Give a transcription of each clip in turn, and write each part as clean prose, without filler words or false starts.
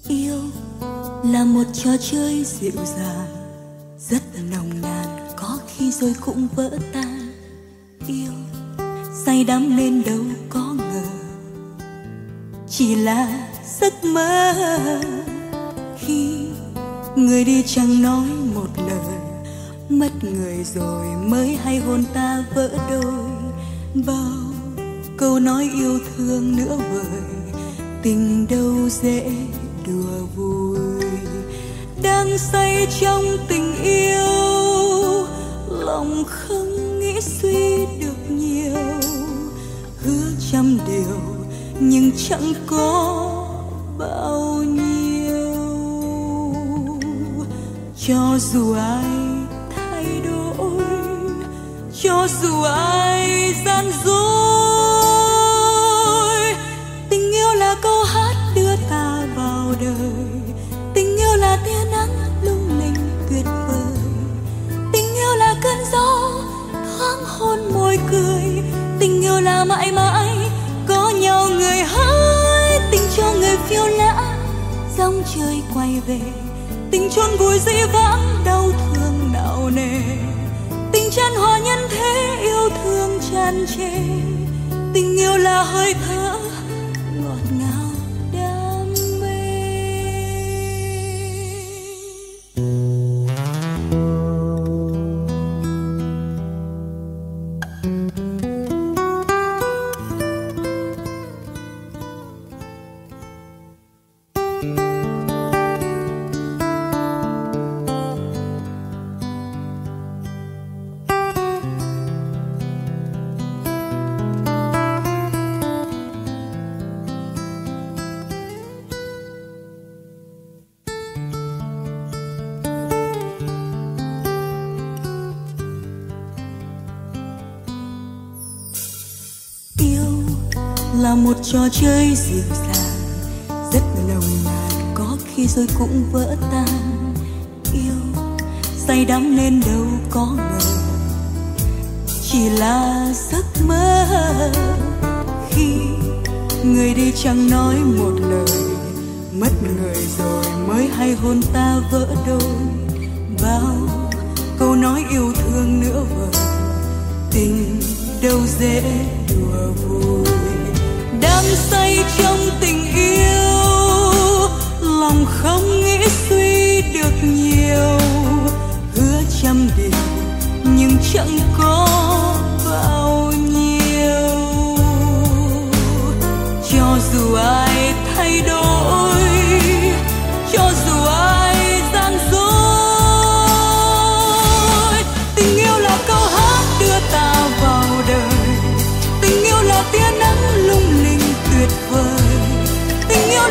Yêu là một trò chơi dịu dàng, rất nồng nàn, có khi rồi cũng vỡ tan. Yêu say đắm nên đâu có ngờ, chỉ là giấc mơ. Khi người đi chẳng nói một lời, mất người rồi mới hay hôn ta vỡ đôi. Bao câu nói yêu thương nữa vời, tình đâu dễ đùa vui. Đang say trong tình yêu, lòng không nghĩ suy được nhiều. Hứa trăm điều nhưng chẳng có bao nhiêu. Cho dù ai thay đổi, cho dù ai gian dối, tình yêu là câu hát đưa ta vào đời. Tình yêu là tia nắng lung linh tuyệt vời. Tình yêu là cơn gió thoáng hôn môi cười. Tình yêu là mãi mãi có nhau người hỡi. Tình cho người phiêu lãng dòng trời quay về. Tình chôn vùi dĩ vãng đau thương nặng nề. Tình chan hòa nhân thế yêu thương tràn trề. Tình yêu là hơi thở ngọt ngào đam mê. Là một trò chơi dịu dàng, rất nồng nàn, có khi rồi cũng vỡ tan. Yêu say đắm nên đâu có ngờ, chỉ là giấc mơ. Khi người đi chẳng nói một lời, mất người rồi mới hay hôn ta vỡ đôi. Bao câu nói yêu thương nữa vời, tình đâu dễ đùa vui. Đang say trong tình yêu, lòng không nghĩ suy được nhiều. Hứa trăm điều nhưng chẳng có bao nhiêu. Cho dù ai thay đổi, cho dù ai gian dối, tình yêu là câu hát đưa ta vào đời. Tình yêu là tia nắng lung linh tuyệt vời. Tình yêu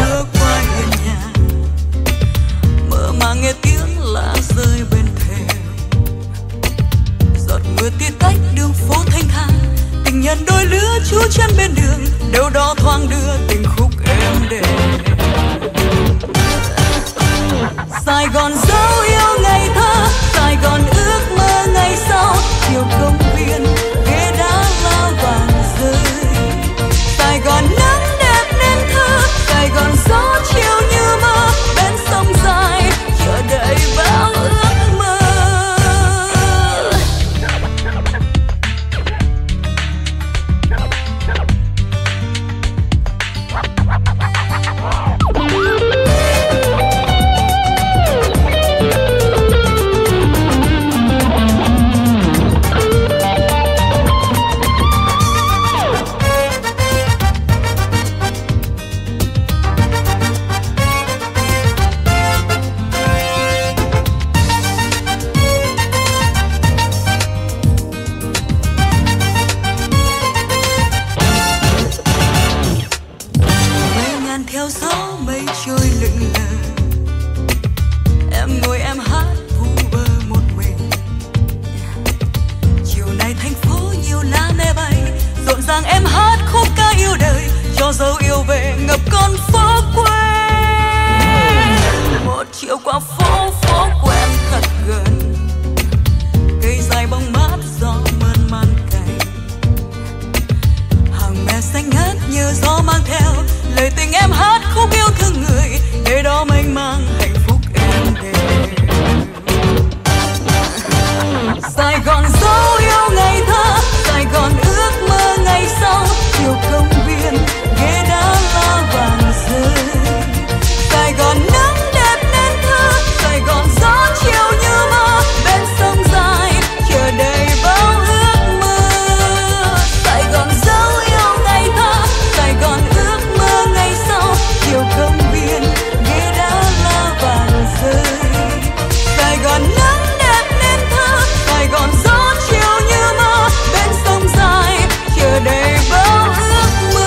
mưa qua hiên nhà, mơ màng nghe tiếng lá rơi bên thềm. Giọt mưa tia tách đường phố thanh thang, tình nhân đôi lứa chú chân bên đường, đâu đó thoáng đưa tình khúc êm đềm. Sài Gòn dấu yêu ngày thơ, Sài Gòn ước mơ ngày sau, chiều công viên ghế đá lá vàng rơi. Sài Gòn nắng đẹp nên thơ, Sài Gòn gió chiều như mơ, bên sông dài chờ đợi bao ước mơ. Dấu yêu về ngập con phố quê. Một chiều qua phố quen thật gần, cây dài bóng mát gió mơn man cành, hàng me xanh ngát như gió mang theo lời tình em hát khúc yêu thương người, để đó mênh mang hạnh phúc êm đềm. Sài Gòn dấu yêu ngày thơ, Sài Gòn ước mơ ngày sau, chiều công viên ghế đá lá vàng rơi. Sài Gòn nắng đẹp nên thơ, Sài Gòn gió chiều như mơ, bên sông dài chờ đợi bao ước mơ. Sài Gòn dấu yêu ngày thơ, Sài Gòn ước mơ ngày sau, chiều công viên ghế đá lá vàng rơi. Sài Gòn nắng đẹp nên thơ, Sài Gòn gió chiều như mơ, bên sông dài chờ đợi bao ước mơ.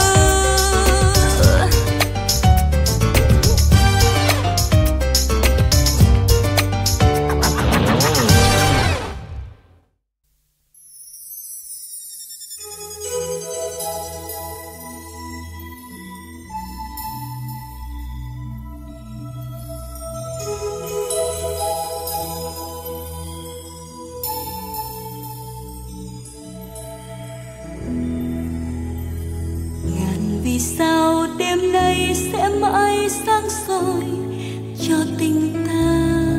Vì sao đêm nay sẽ mãi sáng soi cho tình ta?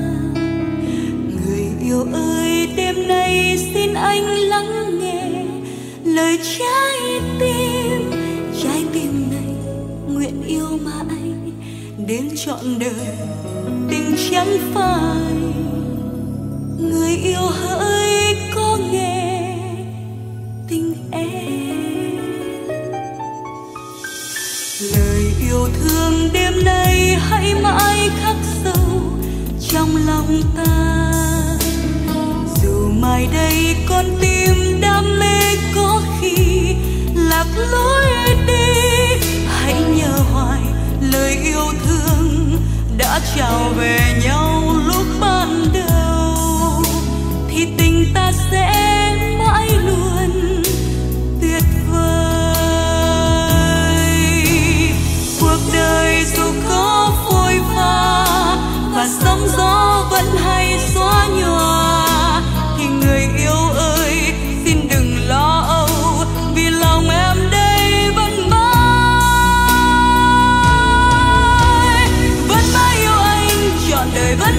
Người yêu ơi, đêm nay xin anh lắng nghe lời trái tim này nguyện yêu mãi đến trọn đời. Tình chẳng phải người yêu hỡi có nghe tình em. Lời yêu thương đêm nay hãy mãi khắc sâu trong lòng ta. Dù mai đây con tim đam mê có khi lạc lối đi, hãy nhớ hoài lời yêu thương đã trao về nhau lúc ban đầu, thì tình ta sẽ mãi luôn tuyệt vời. Cuộc đời dù có phôi pha và sóng gió vẫn hay xóa nhòa, thì người yêu ơi xin đừng lo âu, vì lòng em đây vẫn mãi yêu anh trọn đời.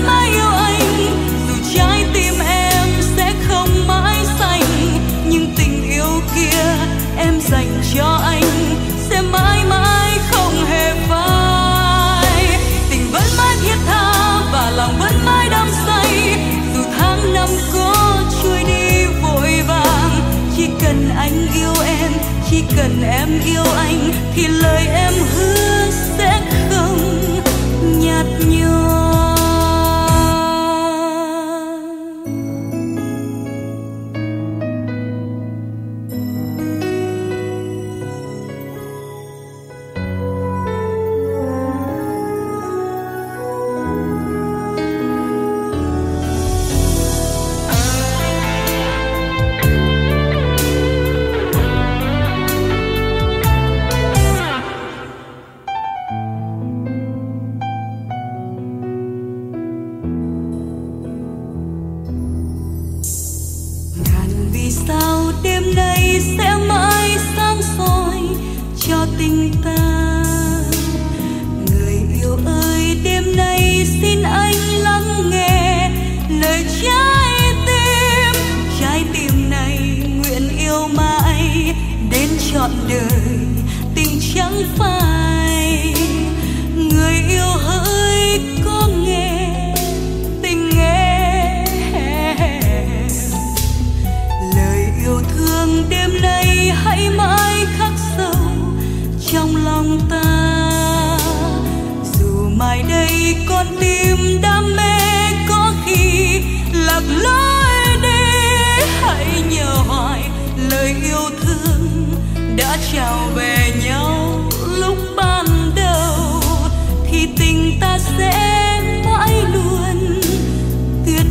con tim đam mê có khi lạc lối đi. Hãy nhớ hoài lời yêu thương đã trao về nhau lúc ban đầu, thì tình ta sẽ mãi luôn tuyệt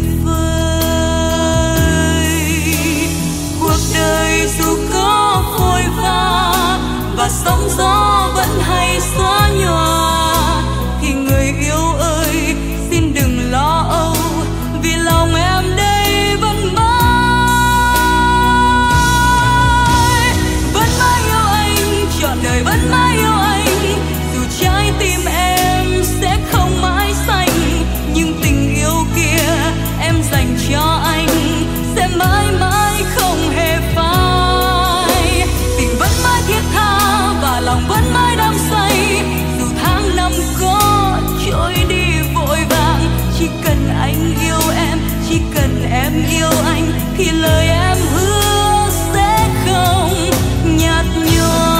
vời. Cuộc đời dù có vội vã và sóng gió vẫn hay xóa nhòa, thì người yêu ơi xin đừng lo âu, vì lòng em đây vẫn mãi yêu anh, trọn đời vẫn mãi yêu anh. Dù trái tim em sẽ không mãi xanh, nhưng tình yêu kia em dành cho anh sẽ mãi mãi không hề phai. Tình vẫn mãi thiết tha và lòng vẫn mãi đắm say, dù tháng năm có trôi đi vội vàng. Chỉ cần anh yêu em, chỉ cần em yêu anh, thì lời em hứa sẽ không nhạt nhòa.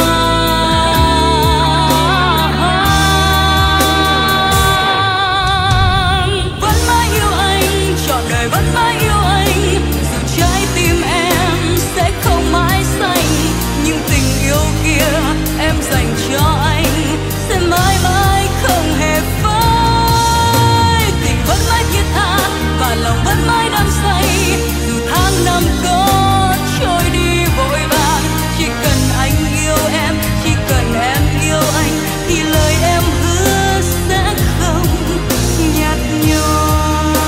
Vẫn mãi yêu anh, trọn đời vẫn mãi yêu anh. Dù trái tim em sẽ không mãi xanh, nhưng tình yêu kia em dành cho anh sẽ mãi mãi không hề phai. Tình vẫn mãi thiết tha và lòng vẫn mãi đắm say, dù tháng năm có trôi đi vội vàng. Chỉ cần anh yêu em, chỉ cần em yêu anh, thì lời em hứa sẽ không nhạt nhòa.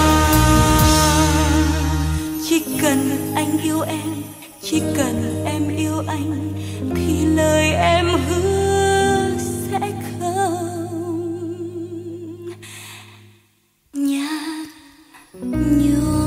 Chỉ cần anh yêu em, chỉ cần em yêu anh, thì lời em hứa sẽ không nhạt nhòa.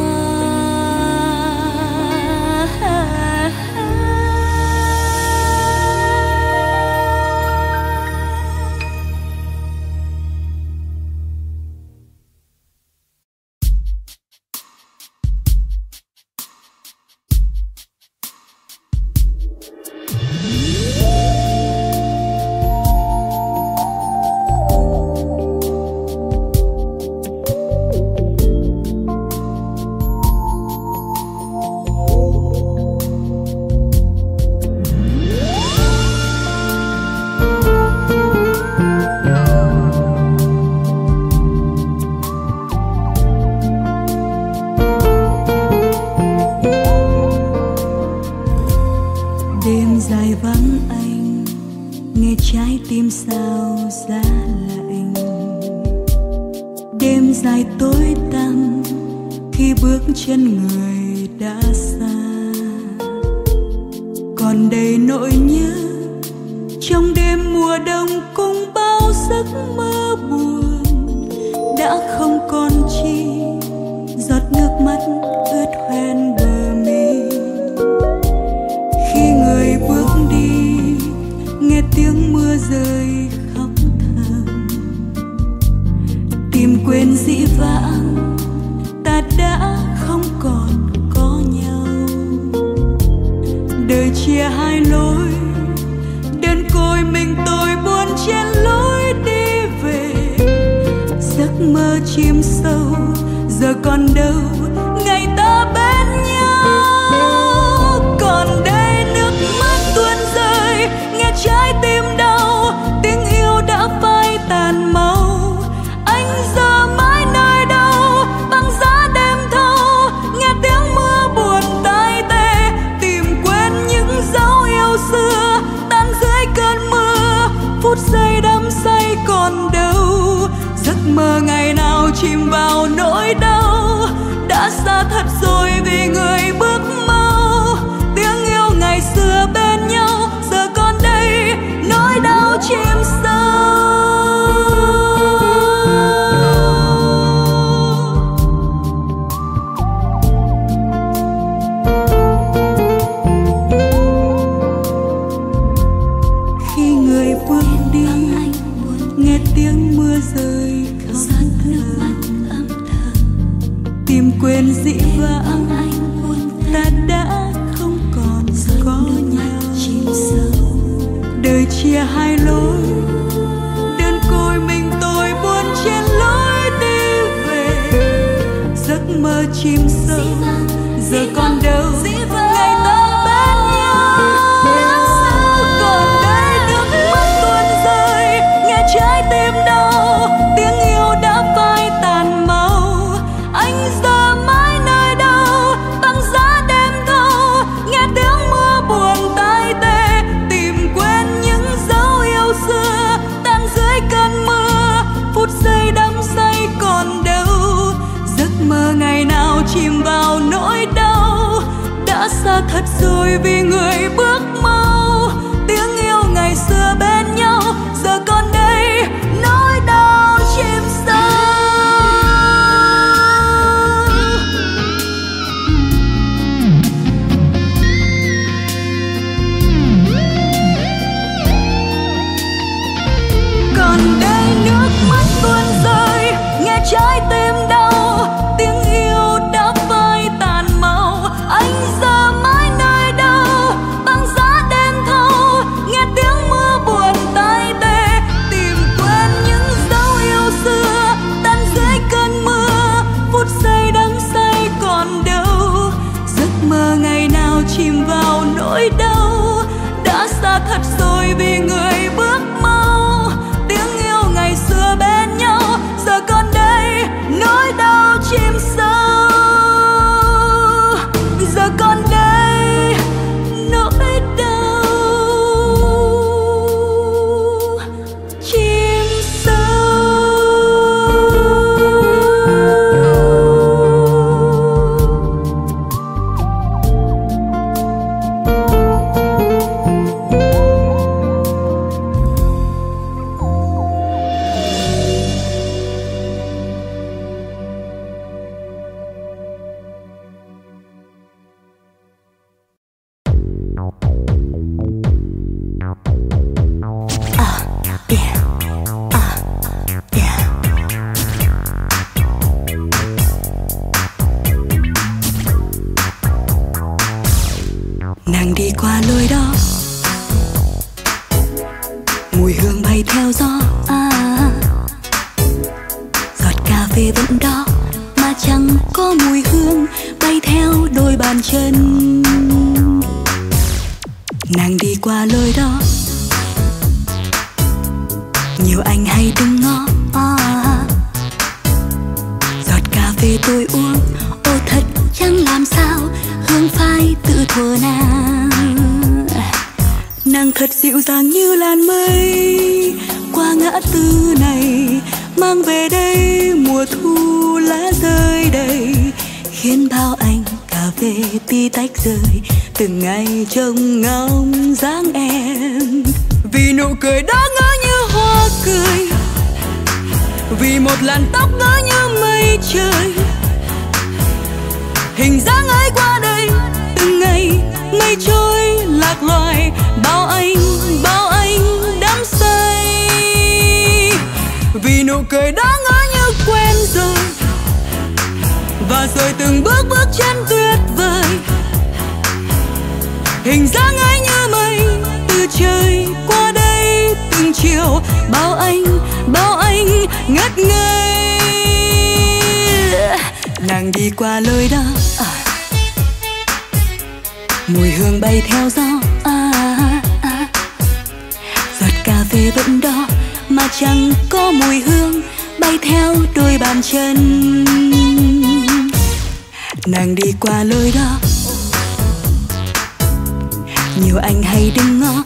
Đêm dài vắng anh, nghe trái tim sao giá lạnh. Đêm dài tối tăm khi bước chân người đã xa, còn đầy nỗi nhớ trong đêm mùa đông cùng bao giấc mơ buồn. Đã không còn chi giọt nước mắt ướt hoen bờ mi. Khi người bước đi, nghe tiếng mưa rơi khóc thầm, tìm quên dĩ vãng ta đã không còn có nhau. Đời chia hai lối, đơn côi mình tôi buồn trên lối đi về. Giấc mơ chìm sâu giờ còn đâu ngày ta bên nhau. Còn đây nước mắt tuôn rơi, nghe trái tim đau, tiếng yêu đã phai tàn màu. Anh giờ mãi nơi đâu, băng giá đêm thâu, nghe tiếng mưa buồn tai tê, tìm quên những dấu yêu xưa tan dưới cơn mưa. Phút giây đắm say còn đâu, giấc mơ ngày nào chìm vào nỗi đau. Đã xa thật rồi vì người bước mau, tiếng yêu ngày xưa bên nhau giờ còn đây nỗi đau chìm sâu. Khi người bước đi, nghe tiếng mưa rơi khóc thầm, tìm quên dĩ vãng mơ chìm sâu. Giờ còn đâu ngày ta bên nhau. Còn đây nước mắt tuôn rơi, nghe trái tim đau, tiếng yêu đã phai tàn màu. Anh giờ mãi nơi đâu, băng giá đêm thâu, nghe tiếng mưa buồn tai tê, tìm quên những dấu yêu xưa tan dưới cơn mưa. Phút giây đắm say còn đâu, giấc mơ ngày nào chìm vào nỗi đau. Đã xa thật rồi vì người bước mau, tiếng yêu ngày xưa bên nhau giờ còn đây nỗi đau chìm sâu. Còn đây nước mắt tuôn rơi, nghe trái tim đau, tiếng yêu đã phai tàn màu. Anh giờ mãi nơi đâu, băng giá đêm thâu, nghe tiếng mưa buồn tai tê, tìm quên những dấu yêu xưa tan dưới cơn mưa. Phút giây đắm say còn đâu, giấc mơ ngày nào chìm vào nỗi đau. Đã xa thật rồi vì người bước mau, tiếng yêu ngày xưa bên nhau giờ còn đây nỗi đau chìm sâu. Giờ còn đây nỗi đau chìm sâu. Nàng đi qua lối đó, mùi hương bay theo gió. Giọt cà phê vẫn đó mà chẳng có mùi hương bay theo đôi bàn chân. Nàng đi qua lối đó, nhiều anh hay đứng ngó. Giọt cà phê tôi uống, ô thật chẳng làm sao hương phai tự thuở nàng. Nàng thật dịu dàng như làn mây qua ngã tư này, mang về đây mùa thu lá rơi đầy, khiến bao anh cà phê tí tách rơi từng ngày trông ngóng dáng em. Vì nụ cười đó ngỡ như hoa cười, vì một làn tóc ngỡ như mây trời. Hình dáng ấy qua đây từng ngày mây trôi lạc loài, bao anh đắm say. Vì nụ cười đó ngỡ như quen rồi, và rồi từng bước chân tuyệt vời. Hình dáng ấy như mây từ trời qua đây từng chiều, bao anh ngất ngây. Nàng đi qua lối đó, mùi hương bay theo gió. Giọt cà phê vẫn đó mà chẳng có mùi hương bay theo đôi bàn chân. Nàng đi qua lối đó, nhiều anh hay đứng ngó.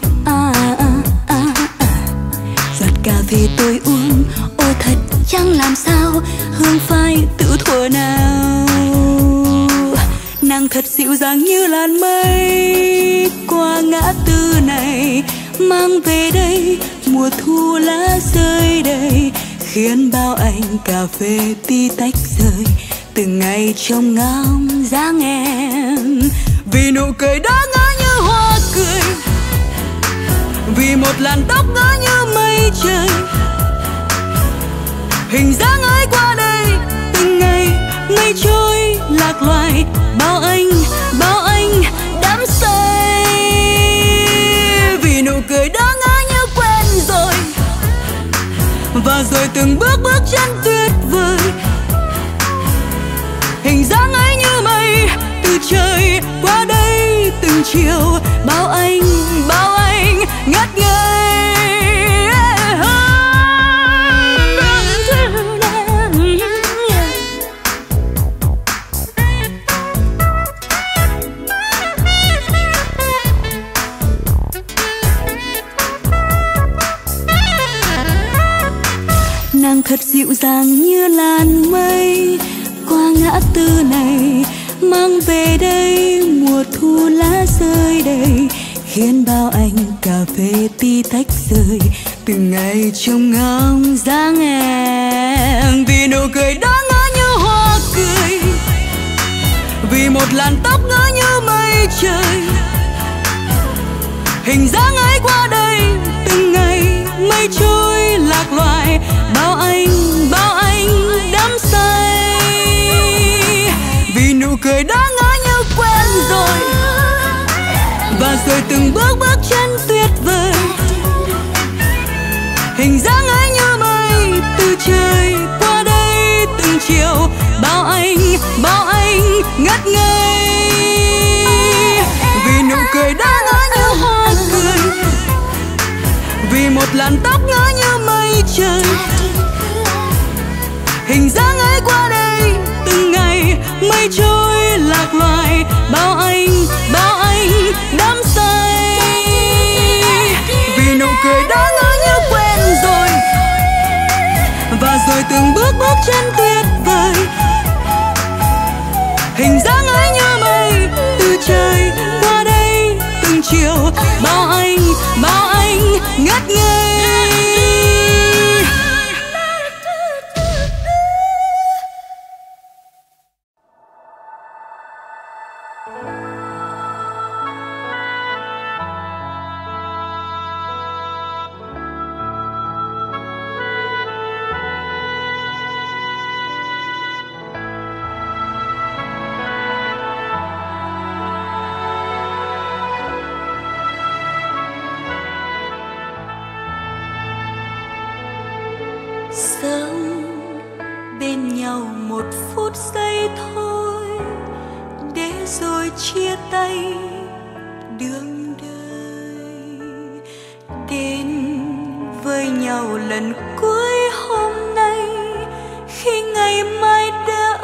Giọt cà phê tôi uống, ô thật chẳng làm sao hương phai tự thuở nào. Nàng thật dịu dàng như làn mây qua ngã tư này, mang về đây mùa thu lá rơi đầy, khiến bao anh cà phê tí tách rơi từng ngày trông ngóng dáng em. Vì nụ cười đó ngỡ như hoa cười, vì một làn tóc ngỡ như mây trời. Hình dáng ấy qua đây từng ngày mây trôi lạc loài, bao anh đắm say. Vì nụ cười đó ngỡ như quen rồi, và rồi từng bước chân tuyệt vời. Hình dáng chiều, bao anh ngất ngây. Nàng thật dịu dàng như làn mây, qua ngã tư này mang về đây mùa thu lá rơi đầy, khiến bao anh cà phê tí tách rơi từng ngày trông ngóng dáng em. Vì nụ cười đó ngỡ như hoa cười, vì một làn tóc ngỡ như mây trời, hình dáng ấy qua đây từng ngày mây trôi lạc loài. Bao anh đắm say, vì nụ cười đó ngỡ như quen rồi, và rồi từng bước chân tuyệt vời, hình dáng ấy như mây từ trời qua đây từng chiều. Bao anh ngất ngây, vì nụ cười đó ngỡ như hoa cười, vì một làn tóc ngỡ như mây trời, hình dáng ấy qua đây từng ngày mây trôi lạc loài. Bao anh đắm say, vì nụ cười đó ngỡ như quen rồi, và rồi từng bước chân tuyệt vời, hình dáng ấy như mây từ trời qua đây từng chiều. Bao anh ngất ngây. Sống bên nhau một phút giây thôi, để rồi chia tay đường đời. Đến với nhau lần cuối hôm nay, khi ngày mai đã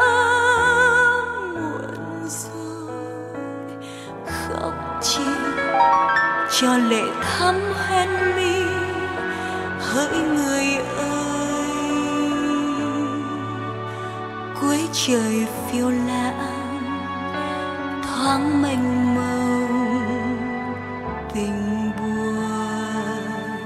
muộn rồi. Khóc chi cho lệ thắm hoen mi, hỡi người ơi. Cuối trời phiêu lãng thoáng mênh mông tình buồn.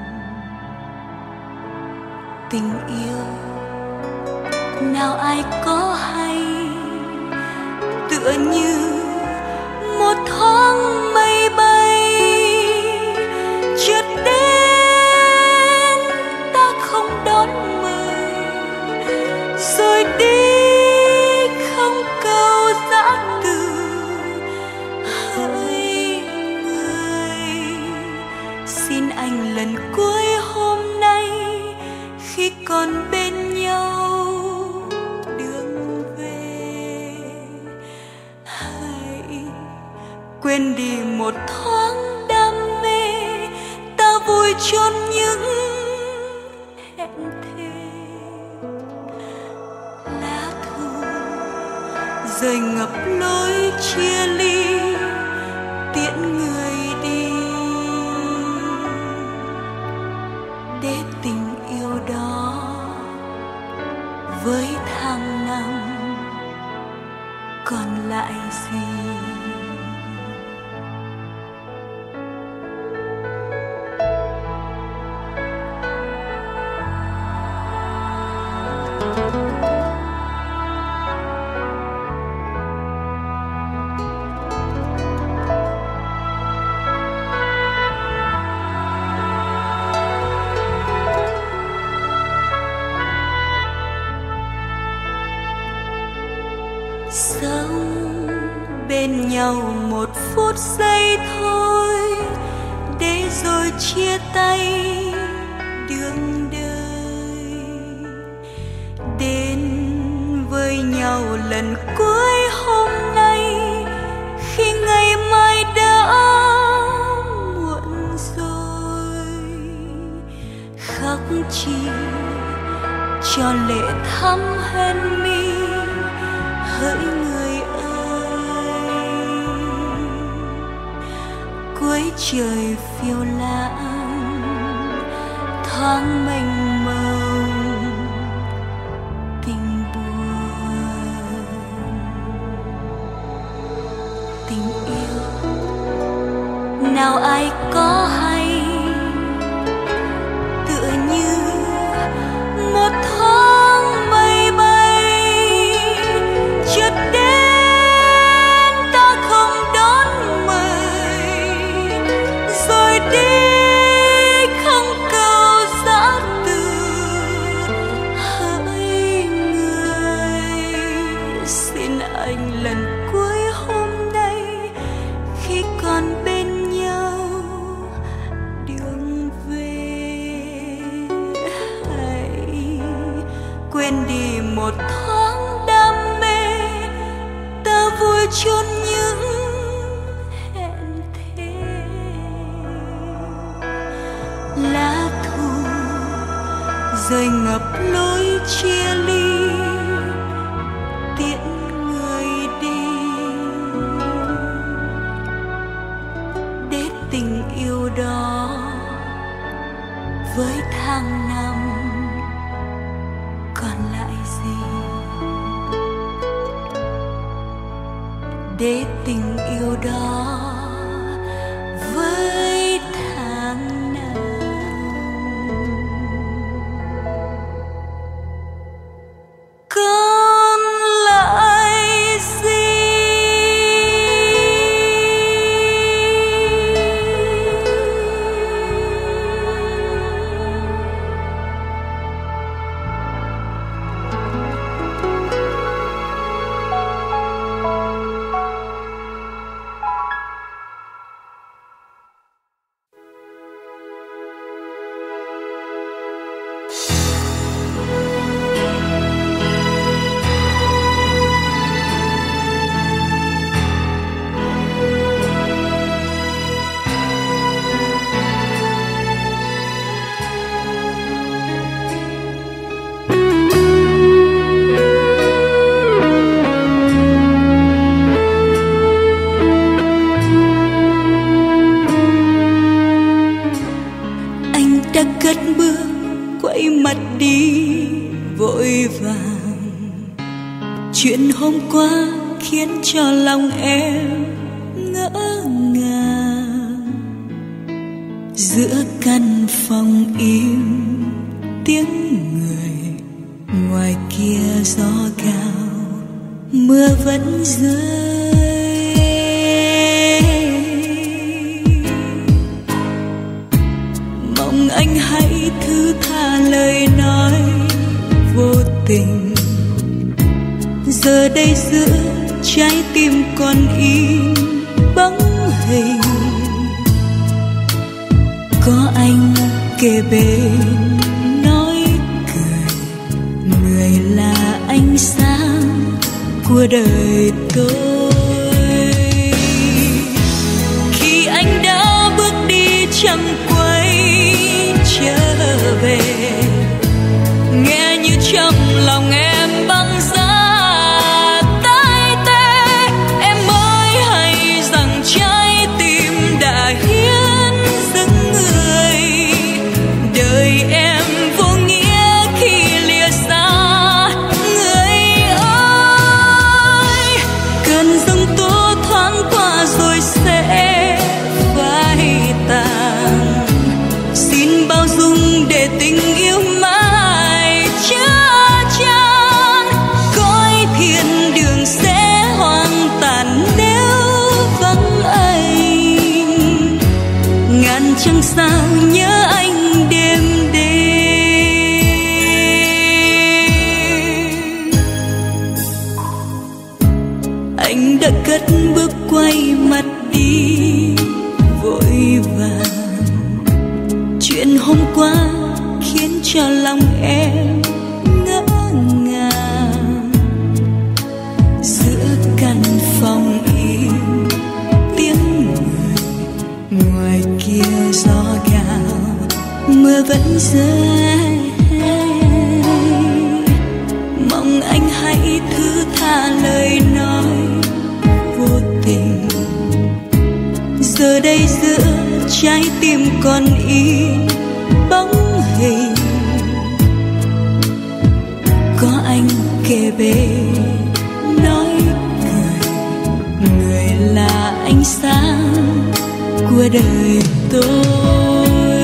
Tình yêu nào ai có hay, tựa như một thoáng mây bay chợt đến, ta không đón mời rồi đi, không câu giã từ. Hỡi người, xin anh lần cuối hôm nay, khi còn bên nhau đường về, hãy quên đi một thoáng đam mê, ta vui chôn những hẹn thề. Lá thu rơi ngập lối chia ly, tiễn người đi, để tình yêu đó với tháng năm còn lại gì. Sống bên nhau một phút giây thôi, để rồi chia tay đường đời. Đến với nhau lần cuối hôm nay, khi ngày mai đã cho lệ thắm hen mi. Hỡi người ơi, cuối trời phiêu lãng thoáng mênh mông tình buồn. Tình yêu nào ai có hay, tựa như một thoáng mây bay chợt đến ta không đón mời, rồi đi không câu giã từ. Hỡi người, xin anh lần cuối hôm nay khi còn bên nhau đường về, hãy quên đi một thoáng đam mê, ta vui chôn những hẹn thề. Lá thu rơi ngập lối chia ly, tiễn người đi để tình yêu đó với tháng năm còn lại gì, để tình yêu đó với tháng năm còn lại gì. Đã cất bước quay mặt đi vội vàng, chuyện hôm qua khiến cho lòng em ngỡ ngàng. Giữa căn phòng im tiếng người, ngoài kia gió gào mưa vẫn rơi. Mong anh hãy thứ tha lời nói vô tình, giờ đây giữa trái tim còn in bóng hình. Có anh kề bên nói cười, người là ánh sáng của đời tôi. Khi anh đã bước đi chẳng quay trở về, nghe như trong lòng em băng giá tái tê, em mới hay rằng trái tim đã hiến dâng người. Đời em vô nghĩa khi lìa xa, người ơi. Cơn giông tố thoáng qua rồi sẽ phai tàn, xin bao dung để tình yêu mãi chứa chan. Cõi thiên đường sẽ hoang tàn nếu vắng anh, ngàn trăng sao nhớ anh đêm đêm. Anh đã cất bước quay mặt đi vội vàng, chuyện hôm qua khiến cho lòng em ngỡ ngàng. Giữa căn phòng im tiếng người, ngoài kia gió gào mưa vẫn rơi. trái tim còn in bóng hình. Có anh kề bên nói cười, người là ánh sáng của đời tôi.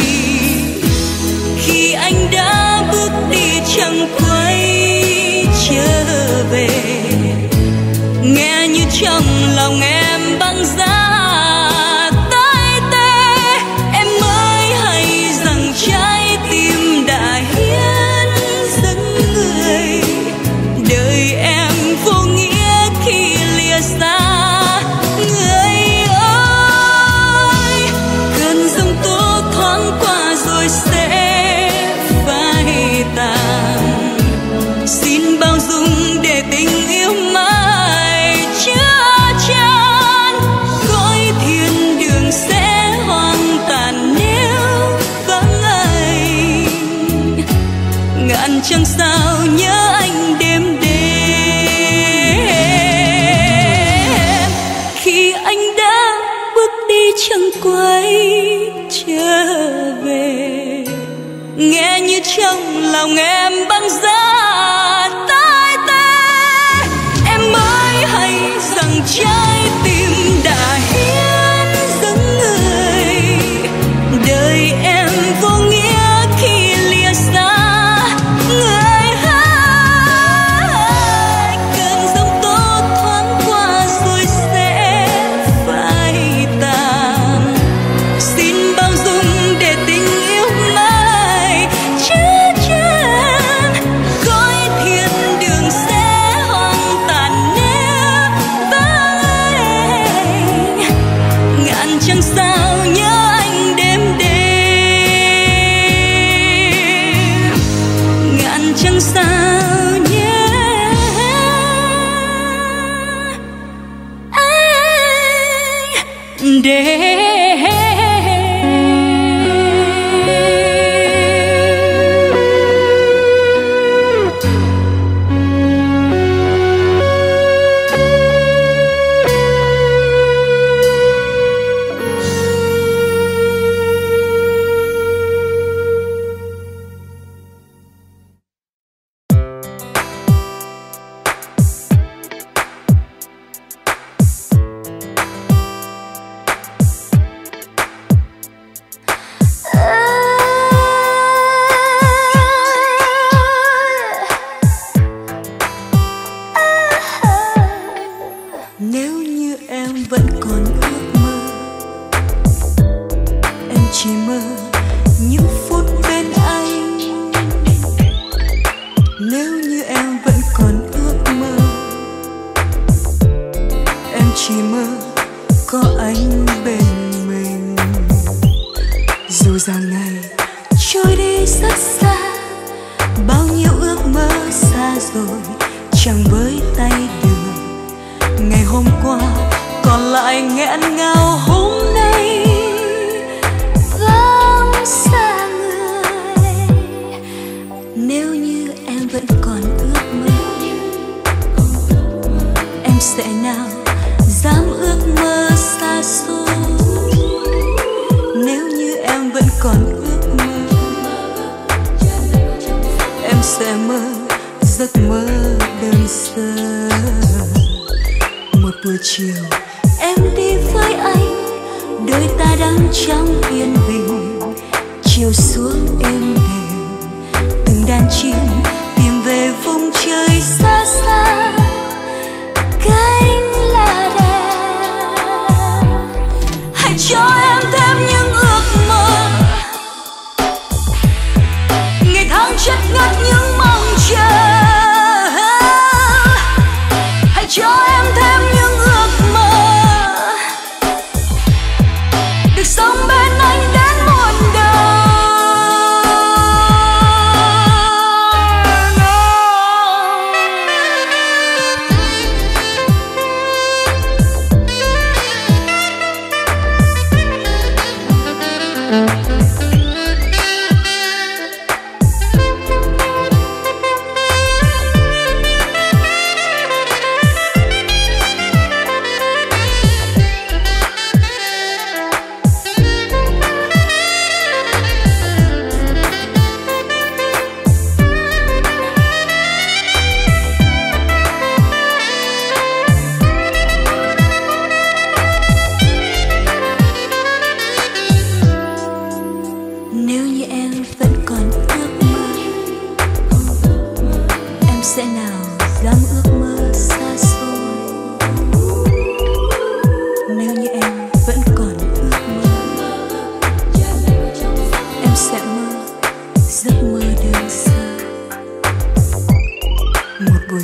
Khi anh đã bước đi chẳng quay trở về, nghe như trong lòng em băng giá tái tê, em mới hay rằng trái tim đã hiến dâng người. Đời em vô nghĩa khi lìa xa người ơi. Cơn giông tố thoáng qua rồi sẽ phai tàn, xin bao dung để tình yêu mãi chứa chan. Cõi thiên đường sẽ hoang tàn nếu vắng anh, ngàn trăng sao nhớ anh đêm đêm. Khi anh đã bước đi chẳng quay trở về, nghe như trong lòng em băng giá tái tê, em mới hay rằng trái tim đã hiến dâng người. Đời em vô nghĩa khi lìa xa người ơi. Cơn giông tố thoáng qua rồi sẽ phai tàn, xin bao dung để tình yêu mãi chứa chan. Cõi thiên đường sẽ hoang tàn nếu vắng anh, ngàn trăng sao nhớ anh đêm đêm, ngàn trăng sao nhớ anh đêm. Nếu như em vẫn còn ước mơ, em chỉ mơ những phút bên anh. Nếu như em vẫn còn ước mơ, em chỉ mơ có anh bên mình. Dù rằng ngày trôi đi rất xa, bao nhiêu ước mơ xa rồi chẳng với tay được. Ngày hôm qua còn lại nghẹn ngào, hôm nay vắng xa người. Nếu như em vẫn còn ước mơ, em sẽ nào dám ước mơ xa xôi. Nếu như em vẫn còn ước mơ, em sẽ mơ giấc mơ đơn sơ. Một buổi chiều em đi với anh, đôi ta đang trong yên bình. Chiều xuống êm đềm, từng đàn chim tìm về vùng trời xa xa. Cánh là đèn, hãy cho em thêm những ước mơ. Ngày tháng chất ngất những mong chờ, hãy cho em thêm những ước mơ, được sống bên anh đến muôn đời.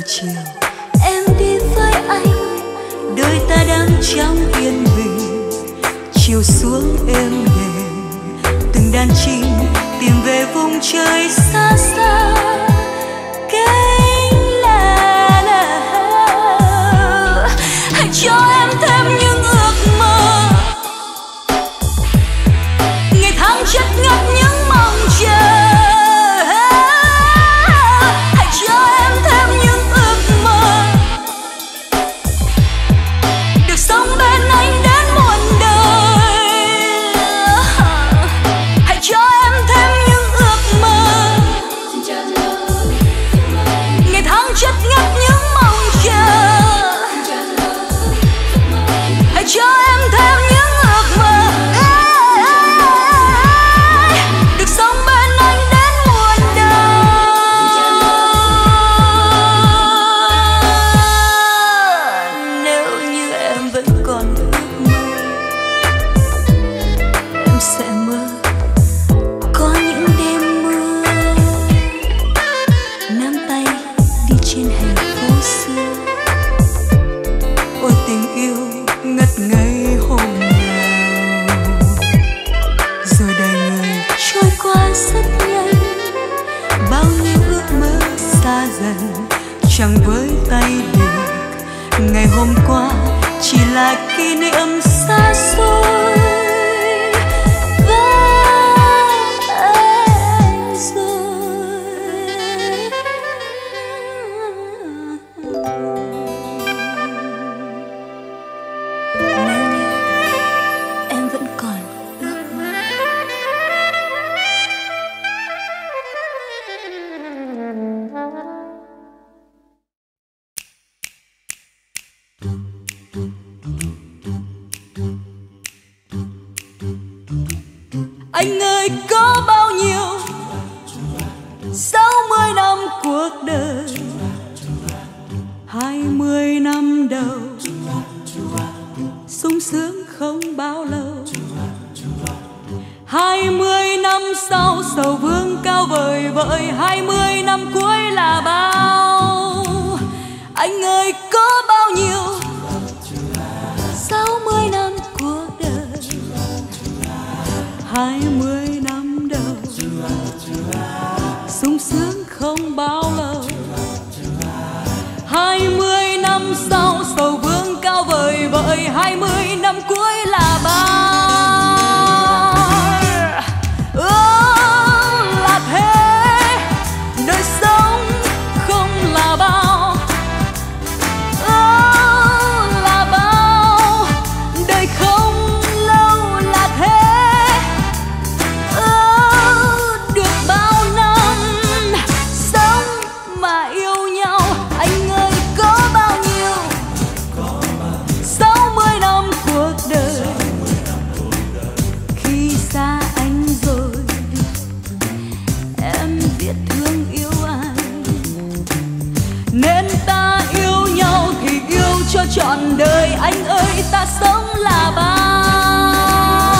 chiều em đi với anh, đời ta đang trong yên bình. Chiều xuống êm đềm, từng đàn chim tìm về vùng trời xa xa. Cánh là hãy cho em thêm những ước mơ, ngày tháng chất ngập những mong chờ. Chẳng với tay được ngày hôm qua chỉ là kỷ niệm xa xôi và anh rồi. Nếu như em vẫn còn ước mơ, anh ơi có bao nhiêu 60 năm cuộc đời, 20 năm đầu sung sướng không bao lâu, 20 năm sau sầu vương cao vời vợi, 20 năm cuối là bao. Anh ơi có bao nhiêu 60 năm cuộc đời, 20 năm đầu sung sướng không bao lâu, 20 năm sau sầu vương cao vời vợi, 20 năm cuối là bao. Là thế, đời sống không là bao. Là bao, đời không lâu là thế. Được bao năm sống mà yêu nhau, anh ơi có bao nhiêu 60 năm cuộc đời. Khi xa anh rồi em biết thương yêu anh, nên ta yêu nhau thì yêu cho trọn đời. Anh ơi ta sống là bao.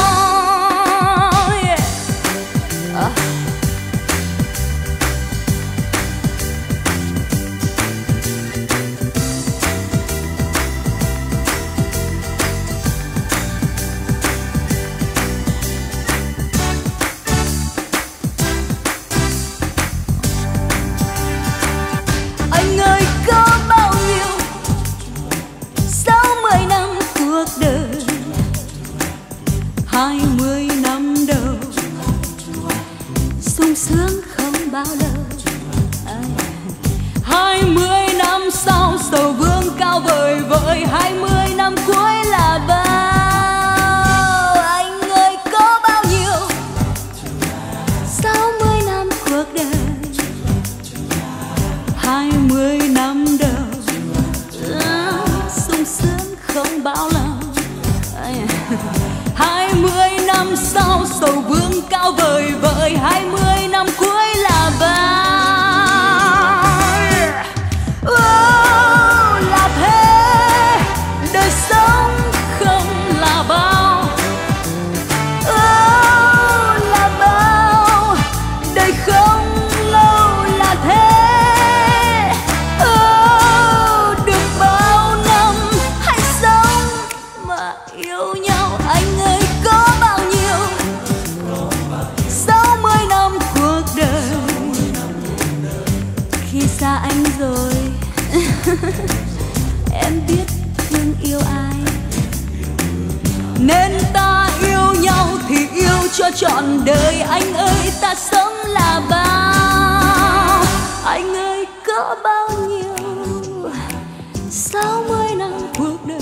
Anh ơi có bao nhiêu 60 năm cuộc đời, 20 năm đầu sung sướng không bao lâu, 20 năm sau sầu vương cao vời vợi, 20 năm cuối là bao. Anh ơi có bao nhiêu 60 năm cuộc đời, 20 năm đầu sung sướng không bao lâu, 20 năm sau sầu vương cao vời vợi, 20 năm cuối là bao. Là thế, đời sống không là bao. Là bao, đời không lâu là thế. thì xa anh rồi. Em biết thương yêu ai, nên ta yêu nhau thì yêu cho trọn đời. Anh ơi ta sống là bao, anh ơi có bao nhiêu 60 năm cuộc đời,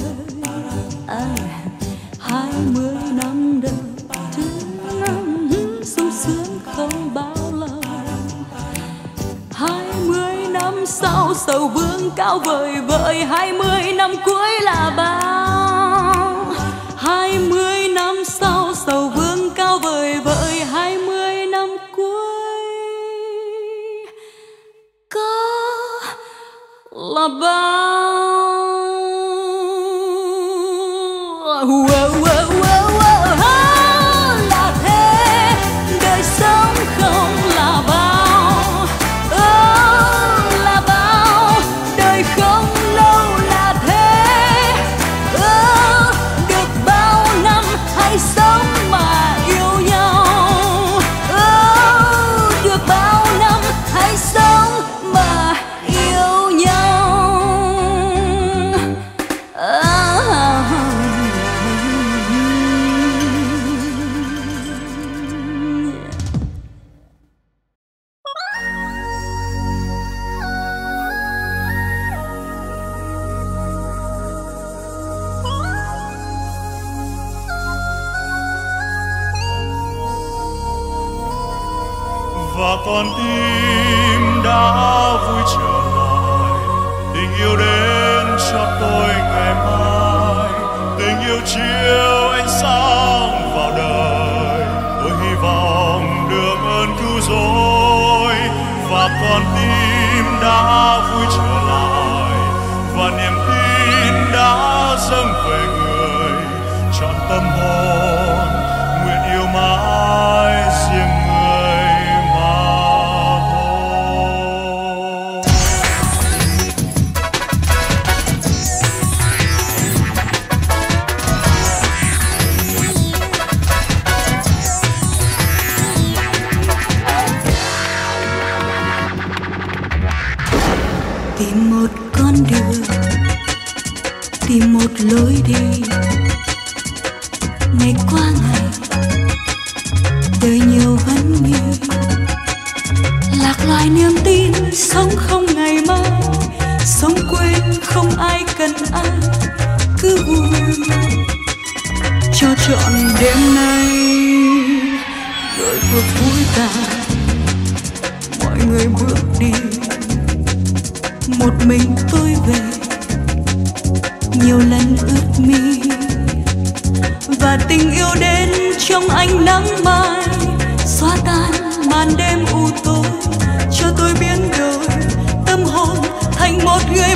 20 năm đời sung sướng không bao lâu. 20 năm sau sầu vương cao vời vợi, 20 năm cuối là bao. 20 năm sau sầu vương cao vời vợi, 20 năm cuối có là bao. Là thế, đời sống không là bao. Là bao, đời không lâu là thế. Được bao năm hãy sống mà yêu nhau. Được bao năm hãy sống mà yêu nhau. Và con tim đã vui trở lại, tình yêu đến cho tôi ngày mai. Tình yêu chiếu ánh sáng vào đời, tôi hy vọng được ơn cứu rỗi. Và con tim đã vui trở lại, và niềm tin đã dâng về người. Trọn tâm hồn nguyện yêu mãi riêng người mà thôi. Tìm một con đường, tìm một lối đi, ngày qua ngày đời nhiều vấn nghi. Lạc loài niềm tin, sống không ngày mai, sống quên không ai cần ai, cứ vui cho trọn đêm nay. Rồi cuộc vui tàn, mọi người bước đi, một mình tôi về, nhiều lần ướt mi. Và tình yêu đến trong ánh nắng mai, xóa tan màn đêm u tối, cho tôi biến đổi tâm hồn thành một người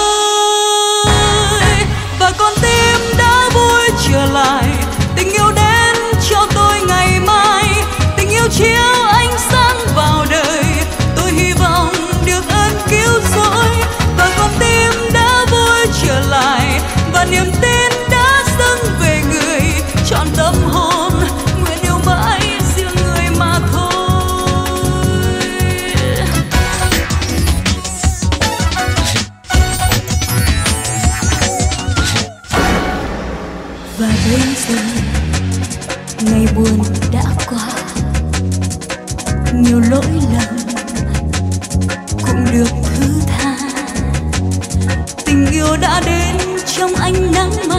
mới. Và con tim đã vui trở lại, tình yêu đến cho tôi ngày mai. Tình yêu chiếu ánh sáng vào đời, tôi hy vọng được ơn cứu rỗi. Và con tim đã vui trở lại, và niềm tin đã dâng về người. Trọn tâm hồn nguyện yêu mãi riêng người mà thôi. Và bây giờ ngày buồn đã qua, nhiều lỗi lầm cũng được thứ tha. Tình yêu đã đến trong ánh nắng mai.